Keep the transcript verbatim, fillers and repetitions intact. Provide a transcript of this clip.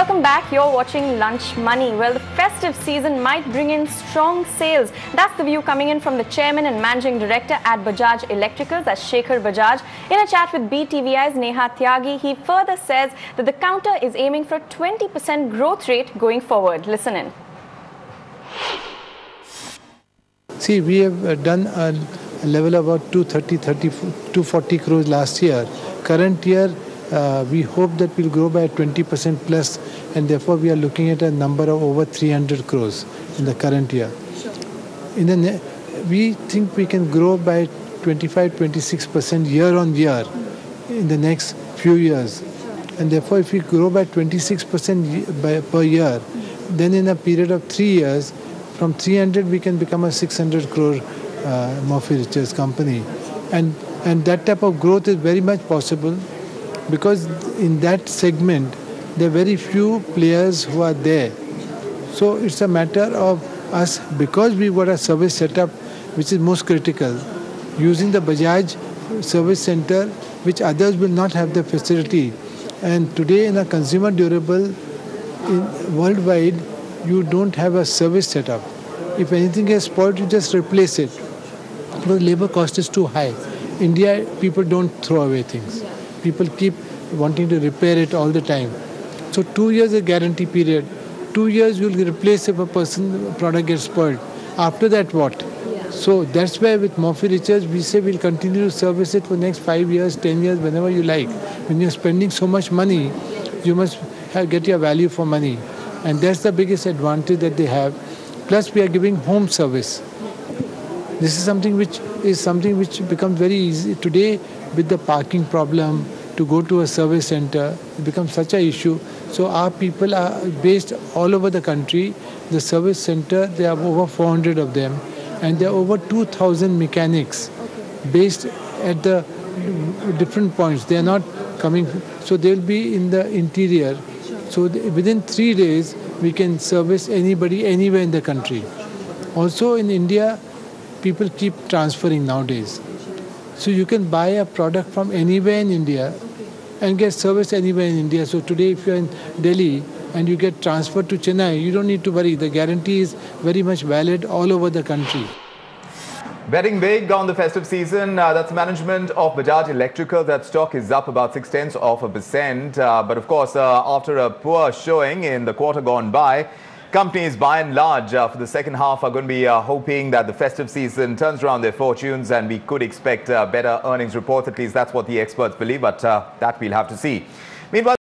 Welcome back. You're watching Lunch Money. Well, the festive season might bring in strong sales. That's the view coming in from the chairman and managing director at Bajaj Electricals, that's Shekhar Bajaj. In a chat with B T V I's Neha Tyagi, he further says that the counter is aiming for a twenty percent growth rate going forward. Listen in. See, we have uh, done a level about two thirty, two forty crores last year. Current year, uh, we hope that we'll grow by twenty percent plus, and therefore we are looking at a number of over three hundred crores in the current year. Sure. In the we think we can grow by twenty-five, twenty-six percent year on year in the next few years. Sure. And therefore, if we grow by twenty-six percent per year, then in a period of three years, from three hundred we can become a six hundred crore uh, Murphy Richards company, and and that type of growth is very much possible because in that segment there are very few players who are there. So it's a matter of us, because we got a service setup which is most critical, using the Bajaj service center which others will not have the facility. And today in a consumer durable in, worldwide, you don't have a service setup. If anything is spoiled, you just replace it. But labor cost is too high. India, people don't throw away things. People keep wanting to repair it all the time. So two years is a guarantee period. Two years you will replace if a person product gets spoiled. After that, what? Yeah. So that's why with Murphy Richards, we say we'll continue to service it for next five years, ten years, whenever you like. When you're spending so much money, you must have, get your value for money. And that's the biggest advantage that they have. Plus, we are giving home service. This is something which is something which becomes very easy today with the parking problem. To go to a service center, it becomes such an issue. So our people are based all over the country. The service center, there are over four hundred of them, and there are over two thousand mechanics based at the different points. They are not coming, so they will be in the interior. So within three days, we can service anybody anywhere in the country. Also in India, people keep transferring nowadays. So you can buy a product from anywhere in India and get service anywhere in India. So today if you're in Delhi and you get transferred to Chennai, you don't need to worry. The guarantee is very much valid all over the country. Betting big on the festive season, uh, that's management of Bajaj Electrical. That stock is up about six tenths of a percent. Uh, but of course, uh, after a poor showing in the quarter gone by, companies by and large uh, for the second half are going to be uh, hoping that the festive season turns around their fortunes and we could expect uh, better earnings reports. At least that's what the experts believe, but uh, that we'll have to see. Meanwhile,